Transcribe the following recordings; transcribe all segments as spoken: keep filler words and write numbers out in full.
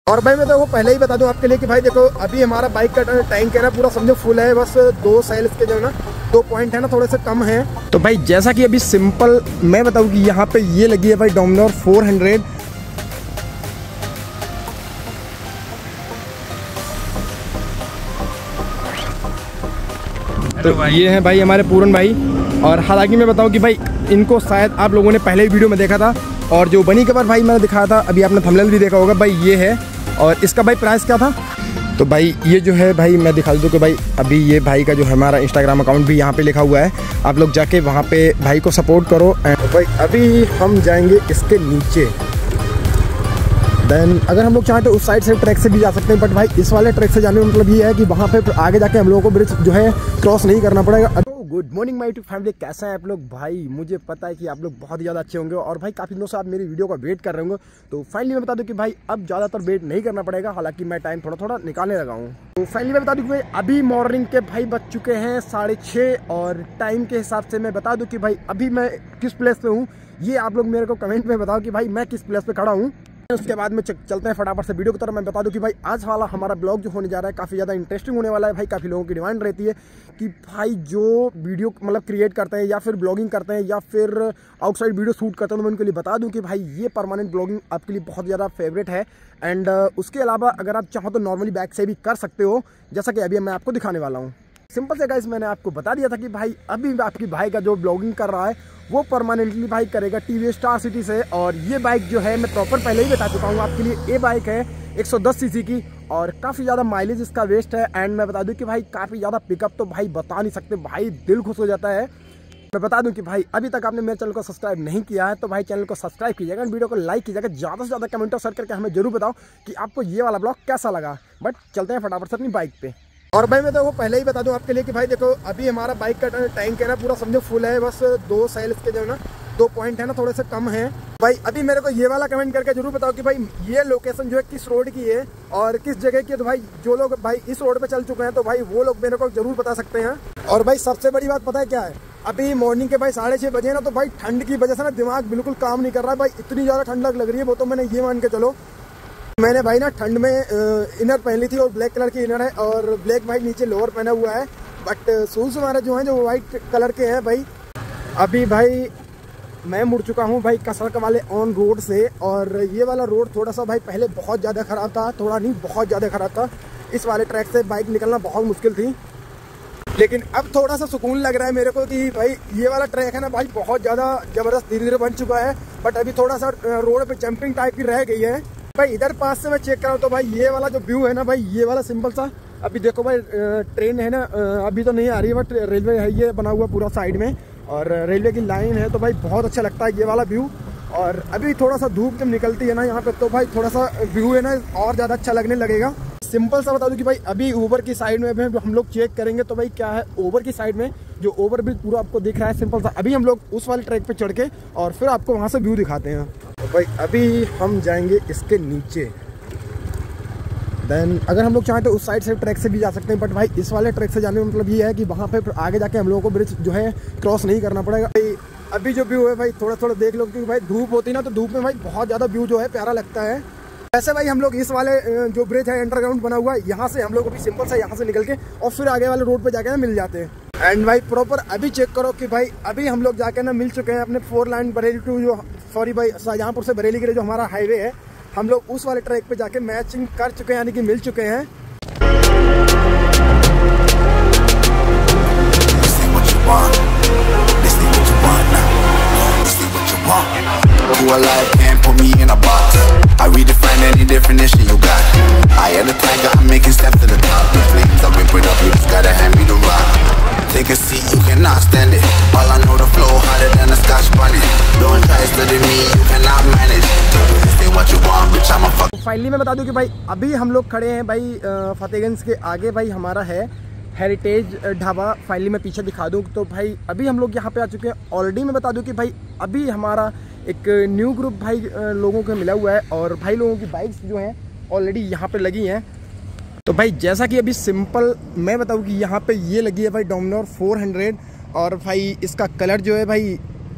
और भाई मैं तो वो पहले ही बता दूं आपके लिए कि भाई देखो अभी हमारा बाइक का टैंक है ना पूरा समझो फुल है, बस दो सेल इसके जो है ना दो पॉइंट है ना थोड़े से कम है। तो भाई जैसा कि अभी सिंपल मैं बताऊं कि यहाँ पे ये लगी है भाई डोमिनोर फोर हंड्रेड। तो ये है भाई हमारे पूरन भाई। और हालांकि मैं बताऊं कि भाई इनको शायद आप लोगों ने पहले ही वीडियो में देखा था, और जो बनी कवर भाई मैंने दिखाया था अभी आपने थंबनेल भी देखा होगा भाई ये है। और इसका भाई प्राइस क्या था, तो भाई ये जो है भाई मैं दिखा दूँ कि भाई अभी ये भाई का जो हमारा इंस्टाग्राम अकाउंट भी यहाँ पे लिखा हुआ है, आप लोग जाके वहाँ पे भाई को सपोर्ट करो। एंड भाई अभी हम जाएंगे इसके नीचे, देन अगर हम लोग चाहें तो उस साइड से ट्रैक से भी जा सकते हैं, बट भाई इस वाले ट्रैक से जाने में मतलब ये है कि वहाँ पे आगे जाके हम लोगों को ब्रिज जो है क्रॉस नहीं करना पड़ेगा। Good morning my YouTube family, कैसे हैं आप लोग भाई। मुझे पता है कि आप लोग बहुत ही ज़्यादा अच्छे होंगे और भाई काफ़ी दिनों से आप मेरी वीडियो का वेट कर रहे होंगे। तो फाइनली मैं बता दूं कि भाई अब ज़्यादातर वेट नहीं करना पड़ेगा, हालांकि मैं टाइम थोड़ा थोड़ा निकालने लगा हूँ। तो फाइनली मैं बता दूं कि भाई अभी मॉर्निंग के भाई बज चुके हैं साढ़े छः, और टाइम के हिसाब से मैं बता दूँ कि भाई अभी मैं किस प्लेस पे हूँ ये आप लोग मेरे को कमेंट में बताओ कि भाई मैं किस प्लेस पे खड़ा हूँ। उसके बाद में चलते हैं फटाफट से वीडियो की तरफ। मैं बता दूं कि भाई आज वाला हमारा ब्लॉग जो होने जा रहा है काफ़ी ज़्यादा इंटरेस्टिंग होने वाला है। भाई काफ़ी लोगों की डिमांड रहती है कि भाई जो वीडियो मतलब क्रिएट करते हैं या फिर ब्लॉगिंग करते हैं या फिर आउटसाइड वीडियो शूट करते हैं, तो मैं उनके लिए बता दूं कि भाई ये परमानेंट ब्लॉगिंग आपके लिए बहुत ज़्यादा फेवरेट है। एंड उसके अलावा अगर आप चाहो तो नॉर्मली बैक से भी कर सकते हो, जैसा कि अभी मैं आपको दिखाने वाला हूँ। सिंपल से गाइस मैंने आपको बता दिया था कि भाई अभी आपकी भाई का जो ब्लॉगिंग कर रहा है वो परमानेंटली भाई करेगा टीवीएस स्टार सिटी से। और ये बाइक जो है मैं प्रॉपर पहले ही बता चुका हूँ आपके लिए, ये बाइक है एक सौ दस सीसी की और काफ़ी ज़्यादा माइलेज इसका वेस्ट है। एंड मैं बता दूं कि भाई काफ़ी ज़्यादा पिकअप तो भाई बता नहीं सकते, भाई दिल खुश हो जाता है। मैं बता दूं कि भाई अभी तक आपने मेरे चैनल को सब्सक्राइब नहीं किया है तो भाई चैनल को सब्सक्राइब कीजिएगा, वीडियो को लाइक कीजिएगा, ज़्यादा से ज़्यादा कमेंट और शेयर करके हमें जरूर बताओ कि आपको ये वाला ब्लॉग कैसा लगा। बट चलते हैं फटाफट से अपनी बाइक पे। और भाई मैं तो वो पहले ही बता दूं आपके लिए कि भाई देखो अभी हमारा बाइक का टैंक है ना पूरा समझो फुल है, बस दो सेल इसके जो है ना दो पॉइंट है ना थोड़े से कम है। भाई अभी मेरे को ये वाला कमेंट करके जरूर बताओ कि भाई ये लोकेशन जो है किस रोड की है और किस जगह की है। तो भाई जो लोग भाई इस रोड पे चल चुके हैं तो भाई वो लोग मेरे को जरूर बता सकते हैं। और भाई सबसे बड़ी बात पता है क्या है, अभी मॉर्निंग के भाई साढ़े छः बजे ना, तो भाई ठंड की वजह से ना दिमाग बिल्कुल काम नहीं कर रहा है। भाई इतनी ज़्यादा ठंड लग रही है, वो तो मैंने ये मान के चलो मैंने भाई ना ठंड में इनर पहन ली थी और ब्लैक कलर की इनर है और ब्लैक भाई नीचे लोअर पहना हुआ है, बट शूज़ हमारे जो हैं जो वाइट कलर के हैं। भाई अभी भाई मैं मुड़ चुका हूँ भाई कसरत वाले ऑन रोड से, और ये वाला रोड थोड़ा सा भाई पहले बहुत ज़्यादा ख़राब था, थोड़ा नहीं बहुत ज़्यादा ख़राब था। इस वाले ट्रैक से बाइक निकलना बहुत मुश्किल थी, लेकिन अब थोड़ा सा सुकून लग रहा है मेरे को कि भाई ये वाला ट्रैक है ना भाई बहुत ज़्यादा ज़बरदस्त धीरे धीरे बन चुका है। बट अभी थोड़ा सा रोड पे जंपिंग टाइप की रह गई है। भाई इधर पास से मैं चेक कराऊँ तो भाई ये वाला जो व्यू है ना भाई ये वाला सिंपल सा, अभी देखो भाई ट्रेन है ना अभी तो नहीं आ रही है, बट रेलवे है ये बना हुआ पूरा साइड में और रेलवे की लाइन है, तो भाई बहुत अच्छा लगता है ये वाला व्यू। और अभी थोड़ा सा धूप जब निकलती है ना यहाँ पे तो भाई थोड़ा सा व्यू है ना और ज़्यादा अच्छा लगने लगेगा। सिंपल सा बता दूं कि भाई अभी ऊबर की साइड में भी हम लोग चेक करेंगे तो भाई क्या है ओवर की साइड में जो ओवर ब्रिज पूरा आपको दिख रहा है। सिंपल सा अभी हम लोग उस वाले ट्रैक पे चढ़ के और फिर आपको वहाँ से व्यू दिखाते हैं। तो भाई अभी हम जाएंगे इसके नीचे, देन अगर हम लोग चाहें तो उस साइड से ट्रैक से भी जा सकते हैं, बट भाई इस वाले ट्रैक से जाने में मतलब ये है कि वहाँ पे आगे जाके हम लोगों को ब्रिज जो है क्रॉस नहीं करना पड़ेगा। भाई अभी जो व्यू है भाई थोड़ा थोड़ा देख लो, क्योंकि भाई धूप होती ना तो धूप में भाई बहुत ज़्यादा व्यू जो है प्यारा लगता है। ऐसे भाई हम लोग इस वाले जो ब्रिज है अंडरग्राउंड बना हुआ है यहाँ से हम लोग अभी सिंपल सा यहाँ से निकल के और फिर आगे वाले रोड पे जाके ना मिल जाते हैं। एंड भाई प्रॉपर अभी चेक करो कि भाई अभी हम लोग जाके ना मिल चुके हैं अपने फोर लाइन बरेली टू जो सॉरी भाई शाहजहाँपुर से बरेली के लिए जो हमारा हाईवे है, हम लोग उस वाले ट्रैक पे जाके मैचिंग कर चुके हैं, यानी कि मिल चुके हैं। Who alive can't put me in a box. I redefine any definition you got. I am the tiger, I'm making steps to the top. The flames I whip it up, you just gotta hand me the rock. Take a seat, you cannot stand it. All I know the flow harder than a Scotch bonnet. Don't try studying me, you cannot manage. Say what you want, bitch, I'm a fuck. Finally मैं बता दूं कि भाई अभी हम लोग खड़े हैं भाई फतेहगंज के आगे, भाई हमारा है हेरिटेज ढाबा। फाइनली मैं पीछे दिखा दूं तो भाई अभी हम लोग यहाँ पे आ चुके हैं। ऑलरेडी मैं बता दूं कि भाई अभी हमारा एक न्यू ग्रुप भाई लोगों को मिला हुआ है और भाई लोगों की बाइक्स जो हैं ऑलरेडी यहाँ पे लगी हैं। तो भाई जैसा कि अभी सिंपल मैं बताऊँ कि यहाँ पे ये लगी है भाई डोमिनोर फोर हंड्रेड, और भाई इसका कलर जो है भाई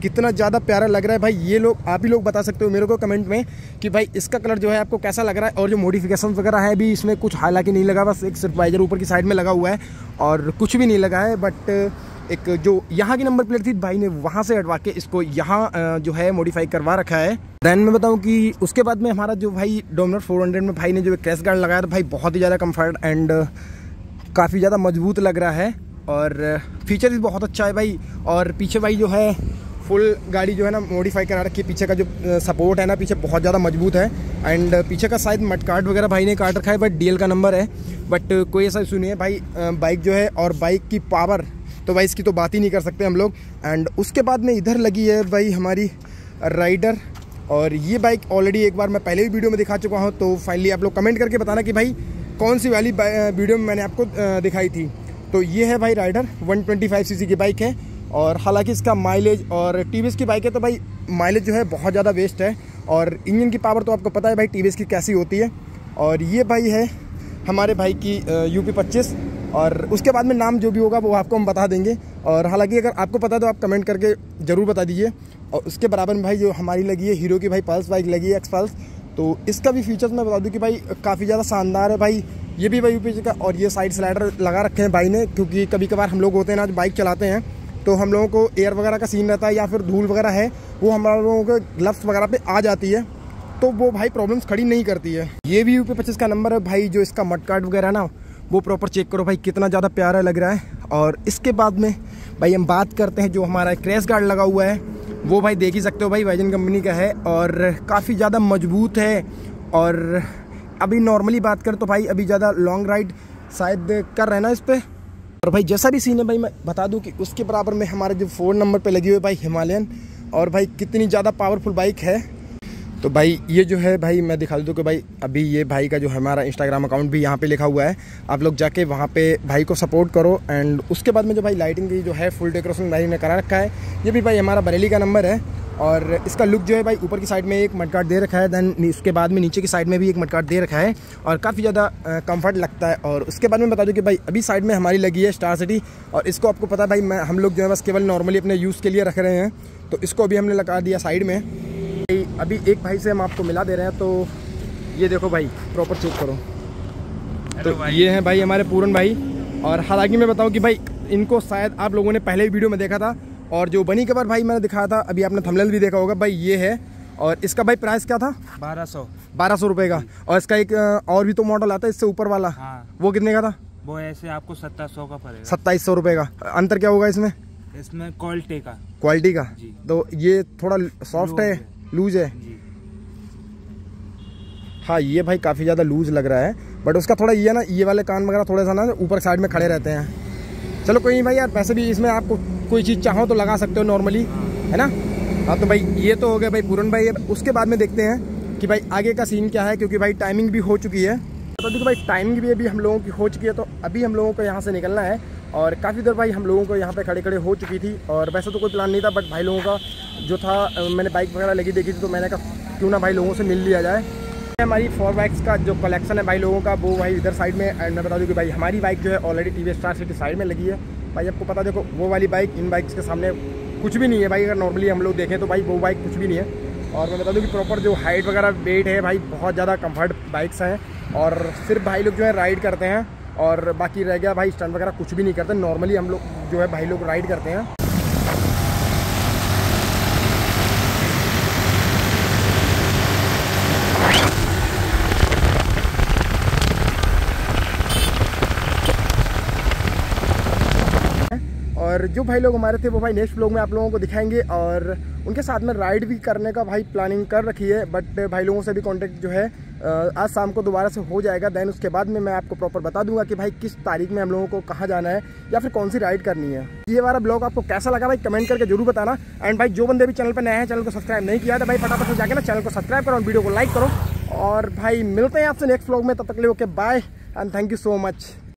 कितना ज़्यादा प्यारा लग रहा है भाई। ये लोग आप ही लोग बता सकते हो मेरे को कमेंट में कि भाई इसका कलर जो है आपको कैसा लग रहा है। और जो मॉडिफिकेशन वगैरह है भी इसमें कुछ हालांकि नहीं लगा, बस एक सिर्फ वाइजर ऊपर की साइड में लगा हुआ है और कुछ भी नहीं लगा है। बट एक जो यहाँ की नंबर प्लेट थी भाई ने वहाँ से हटवा के इसको यहाँ जो है मॉडिफाई करवा रखा है। देन मैं बताऊँ कि उसके बाद में हमारा जो भाई डोमिनर फोर हंड्रेड में भाई ने जो क्रैश गार्ड लगाया था भाई बहुत ही ज़्यादा कम्फर्ट एंड काफ़ी ज़्यादा मजबूत लग रहा है और फीचर भी बहुत अच्छा है भाई। और पीछे भाई जो है फुल गाड़ी जो है ना मॉडिफाई करा रखी है। पीछे का जो सपोर्ट है ना पीछे बहुत ज़्यादा मजबूत है एंड पीछे का शायद मट कार्ड वगैरह भाई ने काट रखा है बट डीएल का नंबर है। बट कोई ऐसा इशू नहीं है भाई। बाइक जो है और बाइक की पावर तो भाई इसकी तो बात ही नहीं कर सकते हम लोग। एंड उसके बाद में इधर लगी है भाई हमारी राइडर और ये बाइक ऑलरेडी एक बार मैं पहले भी वीडियो में दिखा चुका हूँ। तो फाइनली आप लोग कमेंट करके बताना कि भाई कौन सी वाली वीडियो में मैंने आपको दिखाई थी। तो ये है भाई rider one twenty five CC की बाइक है और हालांकि इसका माइलेज और टीवीएस की बाइक है तो भाई माइलेज जो है बहुत ज़्यादा वेस्ट है और इंजन की पावर तो आपको पता है भाई टीवीएस की कैसी होती है। और ये भाई है हमारे भाई की यूपी पच्चीस और उसके बाद में नाम जो भी होगा वो आपको हम बता देंगे। और हालांकि अगर आपको पता है तो आप कमेंट करके ज़रूर बता दीजिए। और उसके बराबर में भाई जो हमारी लगी है हीरो की भाई पल्स बाइक लगी है एक्स पल्स। तो इसका भी फीचर्स मैं बता दूं कि भाई काफ़ी ज़्यादा शानदार है भाई। ये भी भाई यूपी का और ये साइड स्लाइडर लगा रखे हैं भाई ने क्योंकि कभी कभार हम लोग होते हैं ना जो बाइक चलाते हैं तो हम लोगों को एयर वगैरह का सीन रहता है या फिर धूल वगैरह है वो हम लोगों के ग्लव्स वगैरह पे आ जाती है तो वो भाई प्रॉब्लम्स खड़ी नहीं करती है। ये भी यूपी पच्चीस का नंबर है भाई। जो इसका मड कार्ड वगैरह ना वो प्रॉपर चेक करो भाई कितना ज़्यादा प्यारा लग रहा है। और इसके बाद में भाई हम बात करते हैं जो हमारा क्रैश गार्ड लगा हुआ है वो भाई देख ही सकते हो भाई वाइजन कंपनी का है और काफ़ी ज़्यादा मजबूत है। और अभी नॉर्मली बात करें तो भाई अभी ज़्यादा लॉन्ग राइड शायद कर रहे हैं ना इस पर। और भाई जैसा भी सीन है भाई मैं बता दूं कि उसके बराबर में हमारे जो फोर नंबर पे लगी हुई है भाई हिमालयन और भाई कितनी ज़्यादा पावरफुल बाइक है। तो भाई ये जो है भाई मैं दिखा दूँ कि भाई अभी ये भाई का जो हमारा इंस्टाग्राम अकाउंट भी यहाँ पे लिखा हुआ है, आप लोग जाके वहाँ पे भाई को सपोर्ट करो। एंड उसके बाद में जो भाई लाइटिंग की जो है फुल डेकोरेशन भाई ने करा रखा है। ये भी भाई हमारा बरेली का नंबर है और इसका लुक जो है भाई ऊपर की साइड में एक मडगार्ड दे रखा है, देन उसके बाद में नीचे की साइड में भी एक मडगार्ड दे रखा है और काफ़ी ज़्यादा कंफर्ट लगता है। और उसके बाद में बता दूँ कि भाई अभी साइड में हमारी लगी है स्टार सिटी और इसको आपको पता है भाई मैं हम लोग जो है बस केवल नॉर्मली अपने यूज़ के लिए रख रहे हैं तो इसको अभी हमने लगा दिया साइड में। अभी एक भाई से हम आपको मिला दे रहे हैं तो ये देखो भाई प्रॉपर चेक करो। तो ये है भाई हमारे पूरन भाई और हालांकि मैं बताऊं कि भाई इनको शायद आप लोगों ने पहले वीडियो में देखा था और जो बनी कवर भाई मैंने दिखाया था अभी आपने थंबनेल भी देखा होगा भाई ये है। और इसका भाई प्राइस क्या था? बारह सौ बारह सौ रुपये का। और इसका एक और भी तो मॉडल आता है इससे ऊपर वाला। हाँ। वो कितने का था? वो ऐसे आपको सत्ताईस सौ का पड़ेगा। सत्ताईस सौ रुपये का। अंतर क्या होगा इसमें? इसमें क्वालिटी का क्वालिटी का जी। तो ये थोड़ा सॉफ्ट है, लूज है जी। हाँ ये भाई काफ़ी ज़्यादा लूज लग रहा है बट उसका थोड़ा ये है ना ये वाले कान वगैरह थोड़े सा ना ऊपर साइड में खड़े रहते हैं। चलो कोई नहीं भाई यार वैसे भी इसमें आपको कोई चीज़ चाहो तो लगा सकते हो नॉर्मली, है ना। हाँ तो भाई ये तो हो गया भाई पूरन भाई। उसके बाद में देखते हैं कि भाई आगे का सीन क्या है क्योंकि भाई टाइमिंग भी हो चुकी है। तो देखो भाई टाइमिंग भी अभी हम लोगों की हो चुकी है तो अभी हम लोगों को यहाँ से निकलना है और काफ़ी देर भाई हम लोगों को यहाँ पे खड़े खड़े हो चुकी थी। और वैसे तो कोई प्लान नहीं था बट भाई लोगों का जो था मैंने बाइक वगैरह लगी देखी थी तो मैंने कहा क्यों ना भाई लोगों से मिल लिया जाए। हमारी फोर बाइक्स का जो कलेक्शन है भाई लोगों का वो भाई इधर साइड में। एंड मैं बता दूं कि भाई हमारी बाइक जो है already TVS star city side में लगी है भाई। आपको पता देखो वो वाली बाइक इन बाइक्स के सामने कुछ भी नहीं है भाई। अगर नॉर्मली हम लोग देखें तो भाई वो बाइक कुछ भी नहीं है। और मैं बता दूं कि प्रॉपर जो हाइट वगैरह वेट है भाई बहुत ज़्यादा कम्फर्ट बाइक्स हैं और सिर्फ भाई लोग जो है राइड करते हैं और बाकी रह गया भाई स्टंट वगैरह कुछ भी नहीं करते। नॉर्मली हम लोग जो है भाई लोग राइड करते हैं। और जो भाई लोग हमारे थे वो भाई नेक्स्ट व्लॉग में आप लोगों को दिखाएंगे और उनके साथ में राइड भी करने का भाई प्लानिंग कर रखी है। बट भाई लोगों से भी कांटेक्ट जो है आज शाम को दोबारा से हो जाएगा। देन उसके बाद में मैं आपको प्रॉपर बता दूंगा कि भाई किस तारीख में हम लोगों को कहाँ जाना है या फिर कौन सी राइड करनी है। ये वाला ब्लॉग आपको कैसा लगा भाई कमेंट करके जरूर बताना। एंड भाई जो बंदे भी चैनल पर नए हैं चैनल को सब्सक्राइब नहीं किया तो भाई फटाफट से जाके ना चैनल को सब्सक्राइब करो और वीडियो को लाइक करो। और भाई मिलते हैं आपसे नेक्स्ट व्लॉग में, तब तक के लिए okay bye and thank you so much.